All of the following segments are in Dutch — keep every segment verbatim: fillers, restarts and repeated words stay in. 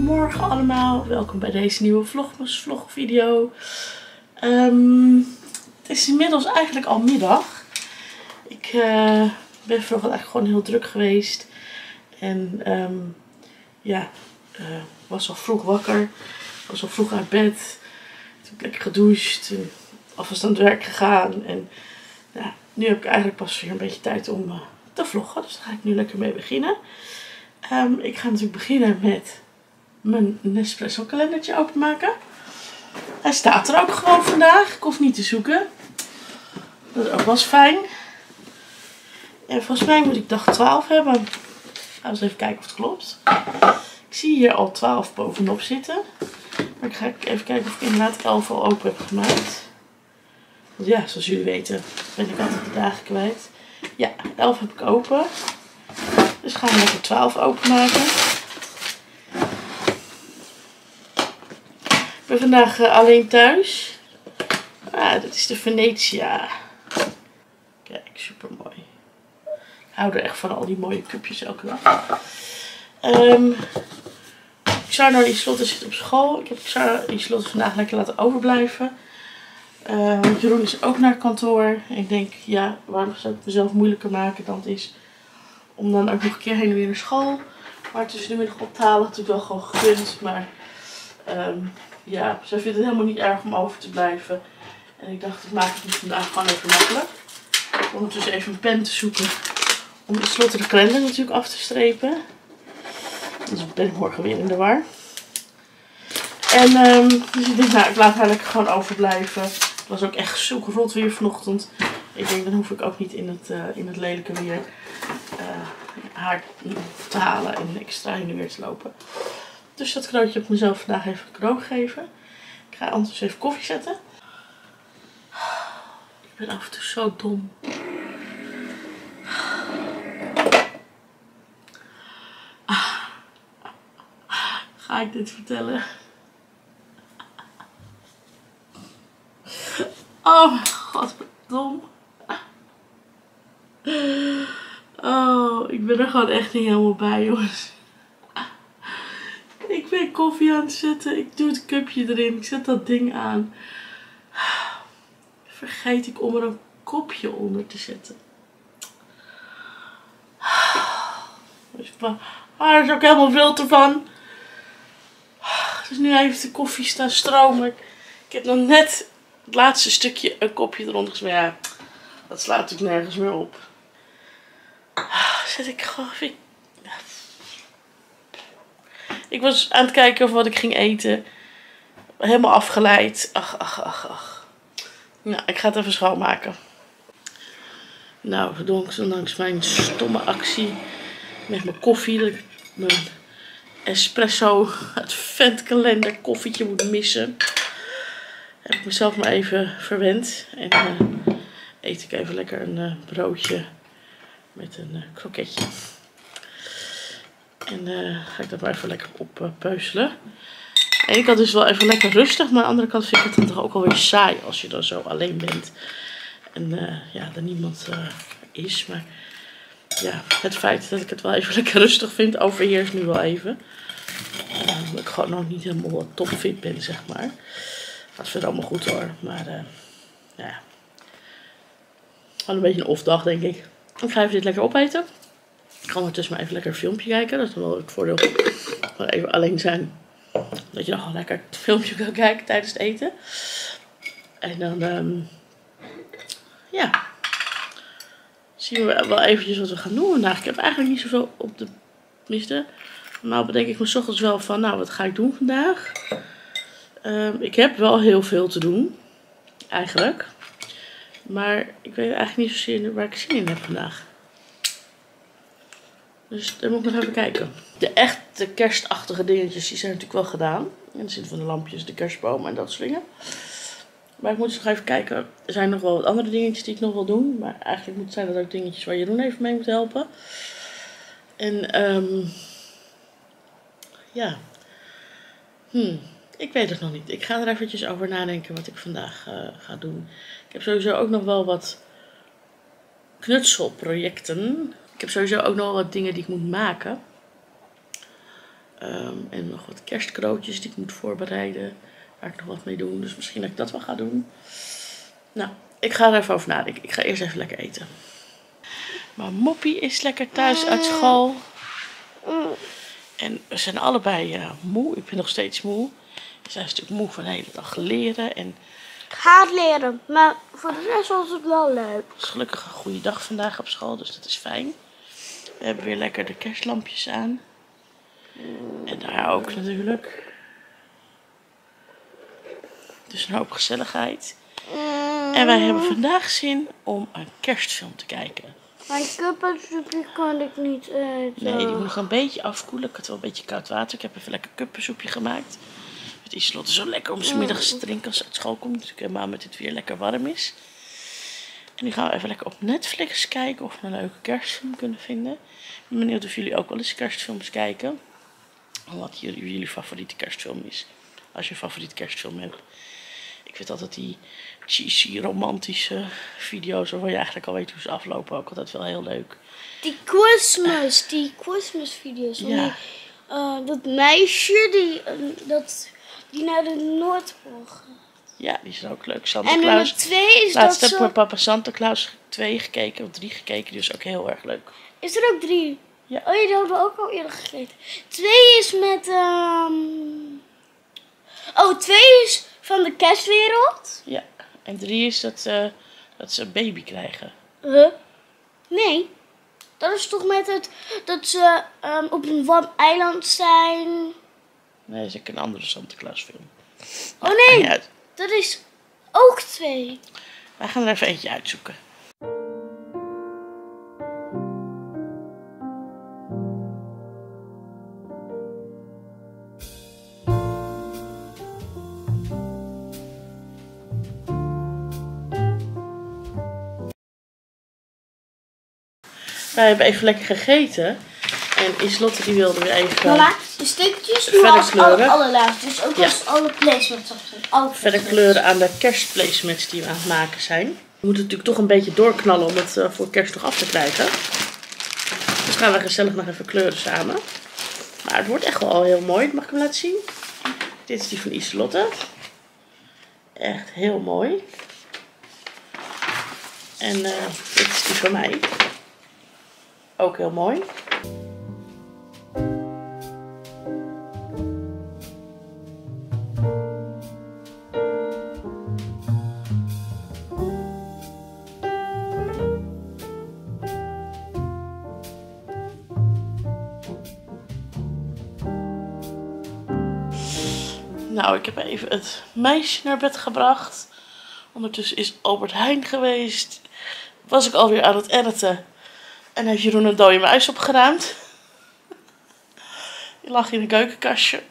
Goedemorgen allemaal, welkom bij deze nieuwe Vlogmas vlog video. Um, het is inmiddels eigenlijk al middag. Ik uh, ben vanochtend eigenlijk gewoon heel druk geweest. En um, ja, uh, was al vroeg wakker, was al vroeg uit bed. Toen heb ik lekker gedoucht en alvast aan het werk gegaan. En ja, nu heb ik eigenlijk pas weer een beetje tijd om uh, te vloggen, dus daar ga ik nu lekker mee beginnen. Um, ik ga natuurlijk beginnen met mijn Nespresso kalendertje openmaken. Hij staat er ook gewoon vandaag. Ik hoef niet te zoeken. Dat is ook wel eens fijn. En volgens mij moet ik dag twaalf hebben. Gaan we eens even kijken of het klopt. Ik zie hier al twaalf bovenop zitten. Maar ik ga even kijken of ik inderdaad elf al open heb gemaakt. Want ja, zoals jullie weten ben ik altijd de dagen kwijt. Ja, elf heb ik open. Dus gaan we lekker twaalf openmaken. Ik ben vandaag uh, alleen thuis. Ah, dit is de Venetia. Kijk, super mooi. Ik hou er echt van al die mooie cupjes elke dag. Um, Xarno die Slotte zit op school. Ik heb Xarno die Slotte vandaag lekker laten overblijven. Uh, want Jeroen is ook naar kantoor. En ik denk, ja, waarom zou ik het mezelf moeilijker maken dan het is om dan ook nog een keer heen en weer naar school. Maar tussen de middag ophalen had ik wel gewoon gegund. Maar um, ja, zij vindt het helemaal niet erg om over te blijven. En ik dacht, ik maak het niet vandaag gewoon even makkelijk. Om dus even een pen te zoeken. Om de Slotte de kalender natuurlijk af te strepen. Dus ben ik morgen weer in de war. En um, dus ik denk, nou, ik laat haar lekker gewoon overblijven. Het was ook echt zulke rot weer vanochtend. Ik denk, dan hoef ik ook niet in het, uh, in het lelijke weer uh, haar te halen en extra in de weer te lopen. Dus dat cadeautje heb ik mezelf vandaag even een cadeau gegeven. Ik ga anders even koffie zetten. Ik ben af en toe zo dom. Ga ik dit vertellen? Oh mijn god, wat dom. Oh, ik ben er gewoon echt niet helemaal bij, jongens. Ik ben koffie aan het zetten. Ik doe het cupje erin. Ik zet dat ding aan. Vergeet ik om er een kopje onder te zetten. Dus haar is ook helemaal wild ervan. Dus nu heeft de koffie staan stromen. Ik heb nog net het laatste stukje een kopje eronder gezet. Maar ja, dat slaat natuurlijk nergens meer op. Zet ik gewoon... Ik was aan het kijken of wat ik ging eten. Helemaal afgeleid. Ach, ach, ach, ach. Nou, ik ga het even schoonmaken. Nou, ondanks mijn stomme actie met mijn koffie, dat ik mijn espresso adventkalender koffietje moet missen, heb ik mezelf maar even verwend. En uh, eet ik even lekker een uh, broodje met een uh, kroketje. En uh, ga ik dat maar even lekker op uh, peuzelen. Aan de ene kant is het wel even lekker rustig. Maar aan de andere kant vind ik het dan toch ook alweer saai als je dan zo alleen bent. En uh, ja, er niemand uh, is. Maar ja, het feit dat ik het wel even lekker rustig vind overheerst nu wel even. Uh, omdat ik gewoon nog niet helemaal topfit ben, zeg maar. Gaat verder allemaal goed hoor. Maar uh, ja, gewoon een beetje een off-dag denk ik. Ik ga even dit lekker opeten. Ik ga ondertussen maar even lekker een filmpje kijken. Dat is wel het voordeel van even alleen zijn. Dat je dan gewoon lekker het filmpje kan kijken tijdens het eten. En dan, um, ja, zien we wel eventjes wat we gaan doen vandaag. Ik heb eigenlijk niet zoveel op de tenminste. Normaal bedenk ik me 's ochtends wel van, nou wat ga ik doen vandaag. Um, ik heb wel heel veel te doen. Eigenlijk. Maar ik weet eigenlijk niet zozeer waar ik zin in heb vandaag. Dus daar moet ik nog even kijken. De echte kerstachtige dingetjes die zijn natuurlijk wel gedaan. In de zin van de lampjes, de kerstboom en dat soort dingen. Maar ik moet eens nog even kijken. Er zijn nog wel wat andere dingetjes die ik nog wil doen. Maar eigenlijk moet, zijn dat ook dingetjes waar Jeroen even mee moet helpen. En um, ja. Hmm. Ik weet het nog niet. Ik ga er eventjes over nadenken wat ik vandaag uh, ga doen. Ik heb sowieso ook nog wel wat knutselprojecten. Ik heb sowieso ook nog wel wat dingen die ik moet maken. Um, en nog wat kerstkrootjes die ik moet voorbereiden. Waar ik nog wat mee doe. Dus misschien dat ik dat wel ga doen. Nou, ik ga er even over nadenken. Ik ga eerst even lekker eten. Maar Moppie is lekker thuis uit school. En we zijn allebei uh, moe. Ik ben nog steeds moe. Zij is natuurlijk moe van de hele dag leren. En ik ga het leren, maar voor de rest was het wel leuk. Het is gelukkig een goede dag vandaag op school, dus dat is fijn. We hebben weer lekker de kerstlampjes aan. En daar ook natuurlijk. Dus een hoop gezelligheid. En wij hebben vandaag zin om een kerstfilm te kijken. Mijn kuppensoepje kan ik niet eten. Nee, die moet nog een beetje afkoelen. Ik had wel een beetje koud water. Ik heb even lekker kuppensoepje gemaakt. Het is Lotte zo lekker om 's middags te drinken als ze uit school komt. Natuurlijk helemaal met het weer lekker warm is. En nu gaan we even lekker op Netflix kijken of we een leuke kerstfilm kunnen vinden. Ik ben benieuwd of jullie ook wel eens kerstfilms kijken. Wat jullie, jullie favoriete kerstfilm is. Als je een favoriete kerstfilm hebt. Ik vind altijd die cheesy, romantische video's waarvan je eigenlijk al weet hoe ze aflopen ook altijd wel heel leuk. Die Christmas, die Christmas video's. Ja. Die, uh, dat meisje die, uh, dat, die naar de Noordpool gaat. Ja, die zijn ook leuk. Santa en Claus. nummer twee is Laatst dat heb ik met papa Santa Claus twee gekeken, of drie gekeken. Die is ook heel erg leuk. Is er ook drie? Ja. Oh, die hadden we ook al eerder gekeken. Twee is met... Um... Oh, twee is van de kerstwereld. Ja, en drie is dat, uh, dat ze een baby krijgen. Huh? Nee. Dat is toch met het dat ze um, op een warm eiland zijn. Nee, dat is ook een andere Santa Claus film. Oh Nou, nee, dat is ook twee. Wij gaan er even eentje uitzoeken. Wij hebben even lekker gegeten. En Islotte die wilde weer even... Mama, de stukjes nu verder als kleuren. alle, allerlaatst. Dus ook Ja. als alle placements op zijn. Alle Verder kleuren aan de kerstplacements die we aan het maken zijn. We moeten natuurlijk toch een beetje doorknallen om het uh, voor kerst nog af te krijgen. Dus gaan we gezellig nog even kleuren samen. Maar het wordt echt wel al heel mooi. Mag ik hem laten zien? Dit is die van Islotte. Echt heel mooi. En uh, dit is die van mij. Ook heel mooi. Nou, ik heb even het meisje naar bed gebracht. Ondertussen is Albert Heijn geweest. Was ik alweer aan het editen. En heeft Jeroen een dode muis opgeruimd. Die lag in een keukenkastje.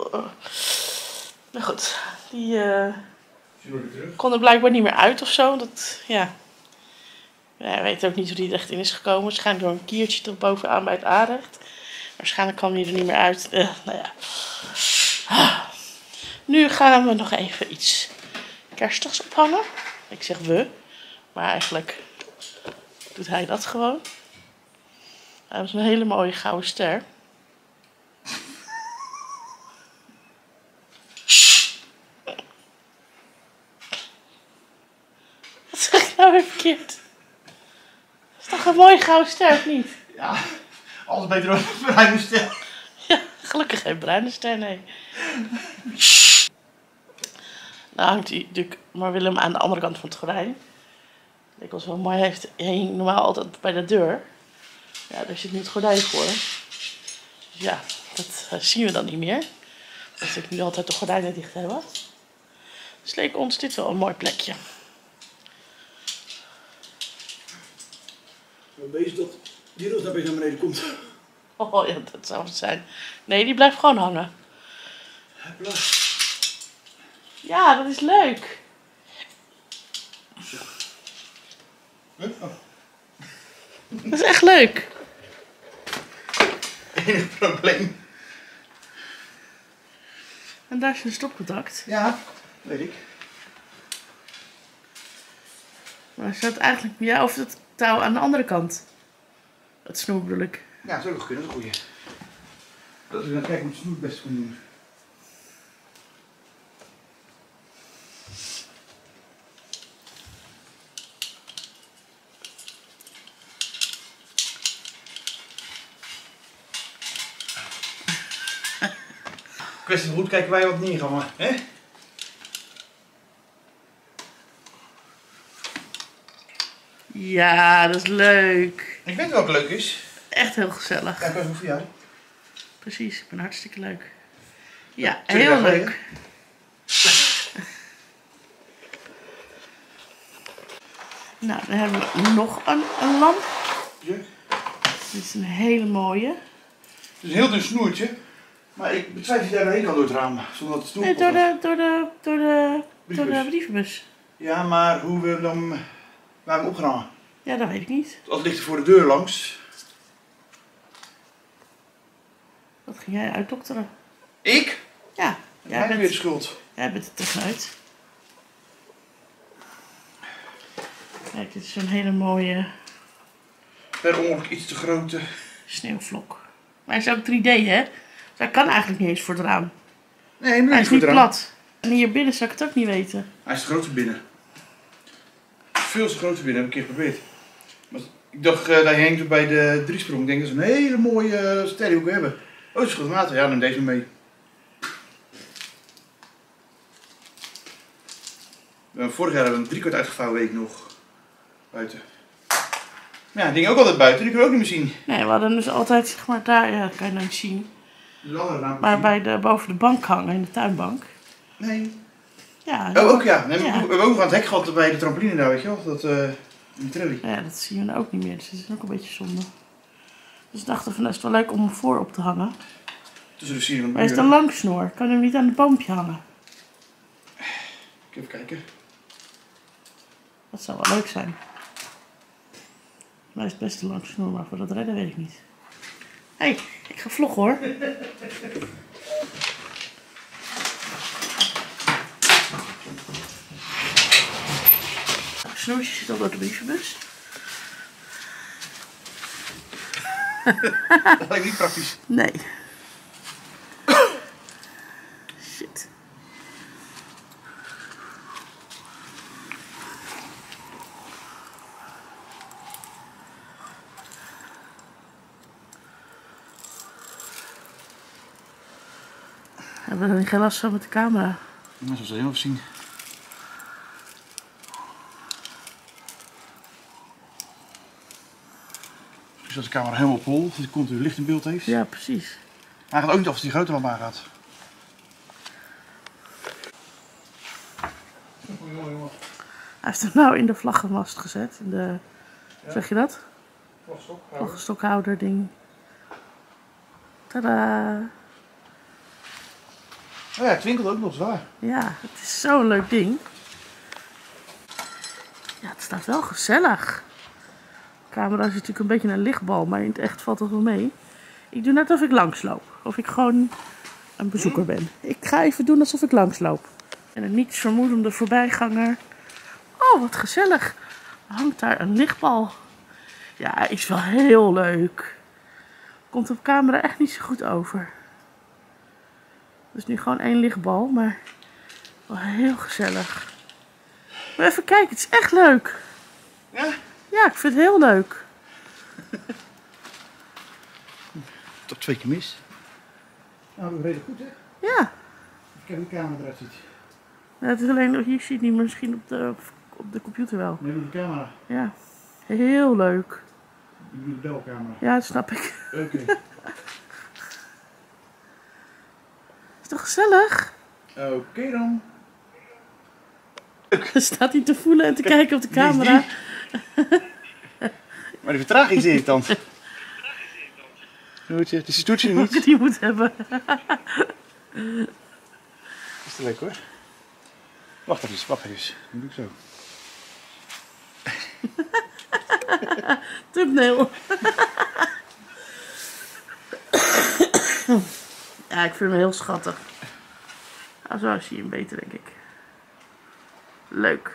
Maar goed, die uh, kon er blijkbaar niet meer uit of zo. Dat, ja. Ja, hij weet ook niet hoe die er echt in is gekomen. Waarschijnlijk door een kiertje er bovenaan bij het aanrecht. Waarschijnlijk kwam hij er niet meer uit. Uh, nou ja. Nu gaan we nog even iets kerstigs ophangen. Ik zeg we, maar eigenlijk doet hij dat gewoon. Hij heeft een hele mooie gouden ster. Wat zeg ik nou weer verkeerd? Dat is toch een mooie gouden ster, of niet? Ja, alles beter dan een bruine ster. Ja, gelukkig geen bruine ster, nee. Nou hangt hij natuurlijk maar Willem aan de andere kant van het gordijn. Ik was wel mooi, hij heeft, hij hing normaal altijd bij de deur. Ja, daar zit nu het gordijn voor. Dus ja, dat uh, zien we dan niet meer. Dat ik nu altijd de gordijnen dicht hebben. Dus leek ons dit wel een mooi plekje. Ik ben bezig dat die roodnapjes naar beneden komt. Oh ja, dat zou het zijn. Nee, die blijft gewoon hangen. Hopla. Ja, dat is leuk. Huh? Oh. Dat is echt leuk. Enig probleem. En daar is een stopcontact. Ja, weet ik. Maar er staat eigenlijk, ja, of het touw aan de andere kant. Dat snoer bedoel ik. Ja, dat zou ook kunnen, dat is een goeie. Dat we gaan kijken hoe het snoer het beste kon doen. Kwestie van goed kijken waar je wat neer gaan, hè? Ja, dat is leuk. Ik weet wel wat leuk is. Echt heel gezellig. Ja, ik was ook voor jou. Precies, ik ben hartstikke leuk. Ja, Twee heel dagen leuk. Nou, dan hebben we nog een, een lamp. Ja. Dit is een hele mooie. Het is een heel dun snoertje. Maar ik betwijfel dat je daar doorheen kan door het raam. Zonder dat het snoer Nee, door de, door de, door de, door de Brievenbus. brievenbus. Ja, maar hoe we dan... Waar we hem opgehangen? Ja, dat weet ik niet. Als ligt er voor de deur langs. Dat ging jij uitdokteren. Ik? Ja, Jij jij bent weer de bent, schuld. jij bent er tussenuit. Kijk, dit is zo'n hele mooie Per ongeluk iets te grote. sneeuwvlok. Maar hij is ook drie D, hè? Dus hij kan eigenlijk niet eens voor het raam. Nee, maar Hij niet is voor niet het raam. plat. En hier binnen zou ik het ook niet weten. Hij is te groot binnen. Veel te groot binnen, heb ik een keer geprobeerd. Maar ik dacht uh, dat je hangt bij de driesprong. Ik denk dat ze een hele mooie uh, sterrenhoek hebben. Oh, het is goed maat. Ja, neem deze mee. Uh, vorig jaar hebben we hem drie kwart uitgevouwen week nog. Buiten. Maar ja, die ging ook altijd buiten. Die kunnen we ook niet meer zien. Nee, we hadden dus altijd, zeg maar, daar, ja, dat kan je nou niet zien. Dus de andere raam Maar zien. bij de, boven de bank hangen, in de tuinbank. Nee. Ja, Oh, ook ja. Nee, ja. We hebben ook nog aan het hek gehad bij de trampoline daar, weet je wel. Dat, uh, die trailer. Ja, dat zien we nou ook niet meer, dus dat is ook een beetje zonde. Dus we dachten van, dat is wel leuk om hem voor op te hangen. Tussen de sieren en de Maar is het muren. een langsnoer? Kan je hem niet aan het boompje hangen? Even kijken. Dat zou wel leuk zijn. Maar is het best een langsnoer, maar voor dat redden weet ik niet. Hé, hey, ik ga vloggen hoor. Het snoertje zit al door de brievenbus. Dat lijkt niet praktisch. Nee. Shit. Hebben we er geen last van met de camera? Dat zullen we heel even zien. Dus als de camera helemaal op hol, dat hij continu licht in beeld heeft. Ja, precies. Hij gaat ook niet of die grote lamp aangaat. Hij heeft hem nou in de vlaggenmast gezet. In de, Ja. zeg je dat? Vlaggenstokhouder ding. Tadaa! Oh ja, het winkelt ook nog zwaar. Ja, het is zo'n leuk ding. Ja, het staat wel gezellig. De camera is natuurlijk een beetje een lichtbal, maar in het echt valt het wel mee. Ik doe net alsof ik langsloop. Of ik gewoon een bezoeker ben. Ik ga even doen alsof ik langsloop. En een niets vermoedende voorbijganger. Oh, wat gezellig. Er hangt daar een lichtbal. Ja, is wel heel leuk. Komt op camera echt niet zo goed over. Dus nu gewoon één lichtbal, maar wel heel gezellig. Maar even kijken, het is echt leuk. Ja? Ja, ik vind het heel leuk. Toch twee keer mis. Nou, dat redelijk goed hè. Ja. Kijk hoe de camera eruit ziet. Ja, het is alleen nog, hier zie je niet, maar misschien op de, op de computer wel. Nee, op de camera. Ja, heel leuk. Ik bedoel de belcamera. Ja, dat snap ik. Oké. Okay. Is toch gezellig? Oké okay, dan. Staat hij te voelen en te kijken op de camera. Maar die vertraging is irritant. Snoertje, het is een stoertje Hoe ik niet. het hier moet hebben. Is te leuk hoor. Wacht even, wacht even. Dan doe ik zo. Thumbnail. Ja, ik vind hem heel schattig. Nou, zo zie je hem beter, denk ik. Leuk.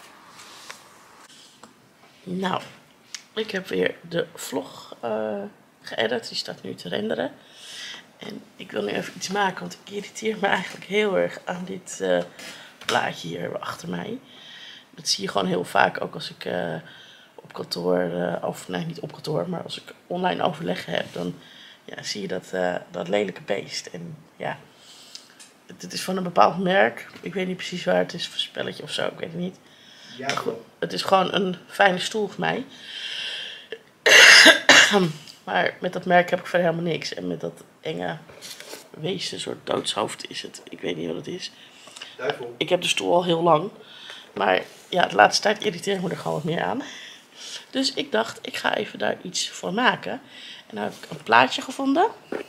Nou, ik heb weer de vlog uh, geëdit. Die staat nu te renderen. En ik wil nu even iets maken, want ik irriteer me eigenlijk heel erg aan dit uh, plaatje hier achter mij. Dat zie je gewoon heel vaak, ook als ik uh, op kantoor, uh, of nee niet op kantoor, maar als ik online overleg heb, dan ja, zie je dat, uh, dat lelijke beest. En ja, het, het is van een bepaald merk. Ik weet niet precies waar het is, voor spelletje of zo, ik weet het niet. Ja, goed, het is gewoon een fijne stoel voor mij. Maar met dat merk heb ik verder helemaal niks. En met dat enge wezen, een soort doodshoofd is het. Ik weet niet wat het is. Duivel. Ik heb de stoel al heel lang. Maar ja, de laatste tijd irriteer ik me er gewoon wat meer aan. Dus ik dacht, ik ga even daar iets voor maken. En dan heb ik een plaatje gevonden.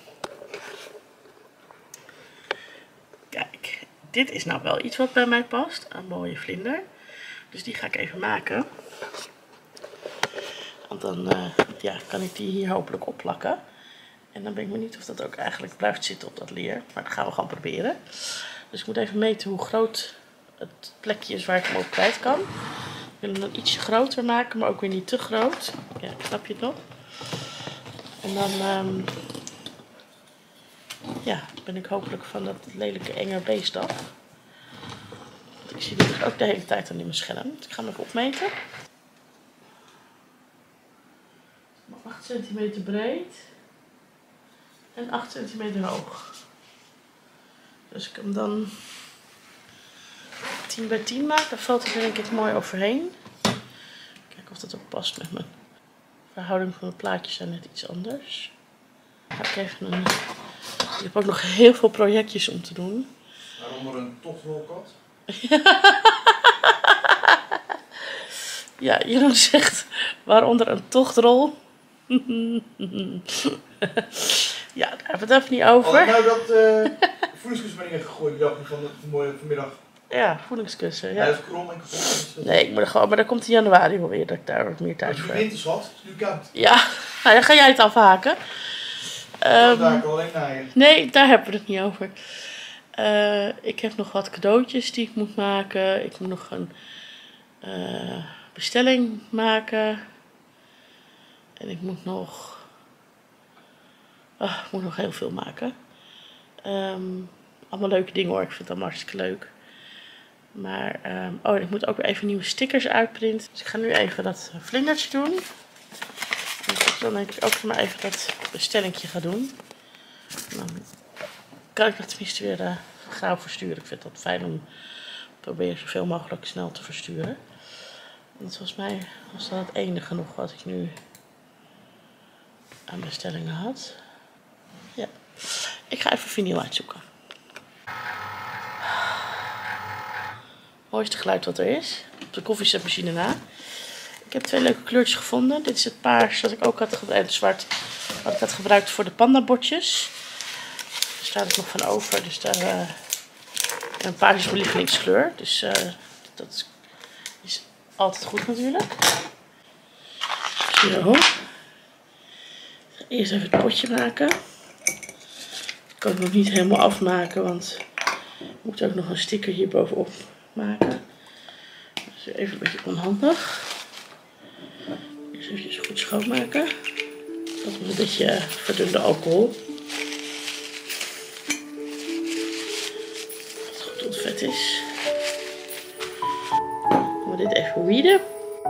Kijk, dit is nou wel iets wat bij mij past. Een mooie vlinder. Dus die ga ik even maken. Want dan uh, ja, kan ik die hier hopelijk opplakken. En dan ben ik benieuwd of dat ook eigenlijk blijft zitten op dat leer. Maar dat gaan we gewoon proberen. Dus ik moet even meten hoe groot het plekje is waar ik hem op kwijt kan. Ik wil hem dan ietsje groter maken, maar ook weer niet te groot. Ja, snap je het nog? En dan um, ja, ben ik hopelijk van dat lelijke enge beest af. Want ik zie dit ook de hele tijd dan in mijn scherm. Dus ik ga hem even opmeten. acht centimeter breed en acht centimeter hoog. Dus ik hem dan tien bij tien maak, dan valt hij er denk ik mooi overheen. Kijken of dat ook past met mijn verhouding van de plaatjes zijn net iets anders. Dan ga ik even een... Ik heb ook nog heel veel projectjes om te doen. Waaronder een tochtrolkat? Ja, Jeroen zegt waaronder een tochtrol. Ja, daar hebben we het even niet over. Had nou dat uh, voedingskunstmeningen gegooid die dag van de vanmiddag? Ja, voedingskussen. Ja, ja, dat is krom en kapot. Nee, ik moet er gewoon, maar dan komt in januari wel weer dat ik daar wat meer tijd voor heb. Het is winter zat, het is nu koud. Ja, nou dan ga jij het afhaken. Um, daar kan alleen naar je. Nee, daar hebben we het niet over. Uh, ik heb nog wat cadeautjes die ik moet maken. Ik moet nog een uh, bestelling maken. En ik moet nog... Oh, ik moet nog heel veel maken. Um, allemaal leuke dingen hoor. Ik vind het allemaal hartstikke leuk. Maar, um, oh, ik moet ook weer even nieuwe stickers uitprinten. Dus ik ga nu even dat vlindertje doen. En dan denk ik ook maar even dat bestellingje ga doen. En dan kan ik dat tenminste weer uh, gauw versturen. Ik vind dat fijn om proberen zoveel mogelijk snel te versturen. En volgens mij was dat het enige nog wat ik nu aan bestellingen had. Ja. Ik ga even vinyl uitzoeken. Mooiste geluid wat er is. Op de koffiezetmachine na. Ik heb twee leuke kleurtjes gevonden. Dit is het paars dat ik ook had gebruikt. Het zwart wat ik had gebruikt voor de pandabordjes. Daar staat het nog van over. Dus daar, uh, en paars is mijn lievelingskleur. Dus uh, dat is, is altijd goed natuurlijk. Zo. Eerst even het potje maken. Dat kan ik nog niet helemaal afmaken, want ik moet ook nog een sticker hier bovenop maken. Dus even een beetje onhandig. Eerst even goed schoonmaken. Dat met een beetje verdunde alcohol. Dat het goed ontvet is. Dan gaan we dit even weeden.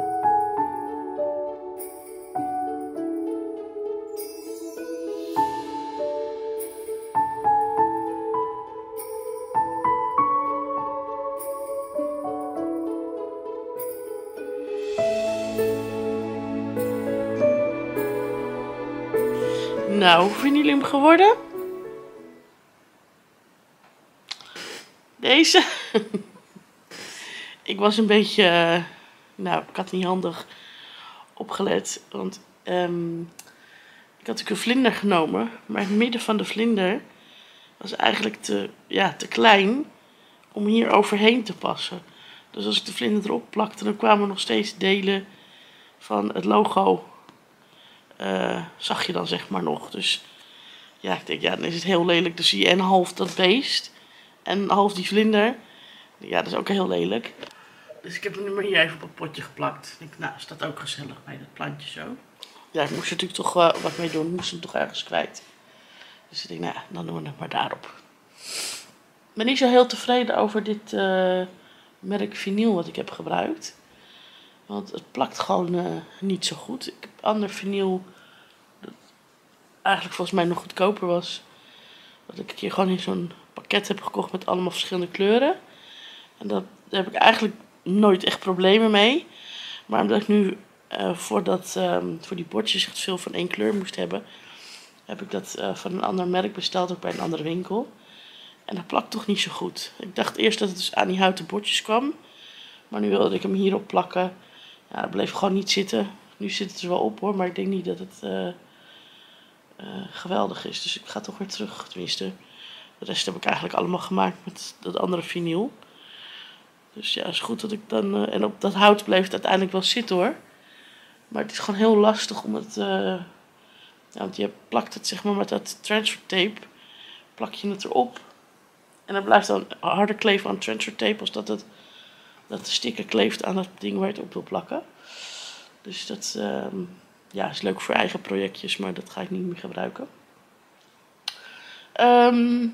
Nou, hoe vinden jullie hem geworden? Deze. Ik was een beetje, uh, nou, ik had niet handig opgelet. Want um, ik had natuurlijk een vlinder genomen. Maar het midden van de vlinder was eigenlijk te, ja, te klein om hier overheen te passen. Dus als ik de vlinder erop plakte, dan kwamen nog steeds delen van het logo. Uh, zag je dan zeg maar nog. Dus ja, ik denk, ja, dan is het heel lelijk. Dan zie je en half dat beest en half die vlinder. Ja, dat is ook heel lelijk. Dus ik heb hem nu maar hier even op het potje geplakt. Ik denk, nou, is dat ook gezellig bij dat plantje zo. Ja, ik moest er natuurlijk toch uh, wat mee doen. Ik moest hem toch ergens kwijt. Dus ik denk, nou, dan doen we het maar daarop. Ik ben niet zo heel tevreden over dit uh, merk vinyl wat ik heb gebruikt. Want het plakt gewoon uh, niet zo goed. Ik heb ander vinyl dat eigenlijk volgens mij nog goedkoper was. Dat ik een keer gewoon in zo'n pakket heb gekocht met allemaal verschillende kleuren. En dat, daar heb ik eigenlijk nooit echt problemen mee. Maar omdat ik nu uh, voor, dat, um, voor die bordjes echt veel van één kleur moest hebben, heb ik dat uh, van een ander merk besteld, ook bij een andere winkel. En dat plakt toch niet zo goed. Ik dacht eerst dat het dus aan die houten bordjes kwam. Maar nu wilde ik hem hierop plakken. Ja, dat bleef gewoon niet zitten. Nu zit het er wel op hoor, maar ik denk niet dat het uh, uh, geweldig is. Dus ik ga toch weer terug, tenminste. De rest heb ik eigenlijk allemaal gemaakt met dat andere vinyl. Dus ja, het is goed dat ik dan... Uh, en op dat hout bleef het uiteindelijk wel zitten hoor. Maar het is gewoon heel lastig om het... Uh, ja, want je plakt het zeg maar met dat transfer tape. Plak je het erop. En dan blijft dan harder kleven aan transfer tape als dat, het, dat de sticker kleeft aan dat ding waar je het op wil plakken. Dus dat uh, ja, is leuk voor eigen projectjes, maar dat ga ik niet meer gebruiken. Um,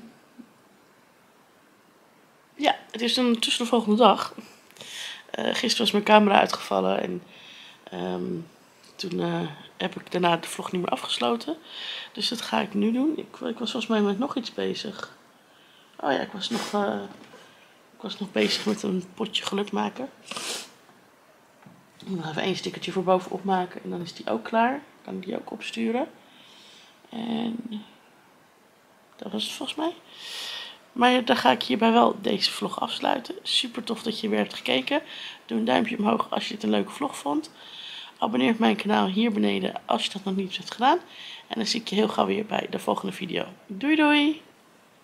ja, het is dan tussen de volgende dag. Uh, gisteren was mijn camera uitgevallen en um, toen uh, heb ik daarna de vlog niet meer afgesloten. Dus dat ga ik nu doen. Ik, ik was volgens mij met nog iets bezig. Oh ja, ik was nog, uh, ik was nog bezig met een potje geluk maken. Ik moet nog even één stickertje voor bovenop maken en dan is die ook klaar. Kan ik die ook opsturen. En dat was het volgens mij. Maar dan ga ik hierbij wel deze vlog afsluiten. Super tof dat je weer hebt gekeken. Doe een duimpje omhoog als je het een leuke vlog vond. Abonneer op mijn kanaal hier beneden als je dat nog niet hebt gedaan. En dan zie ik je heel gauw weer bij de volgende video. Doei doei!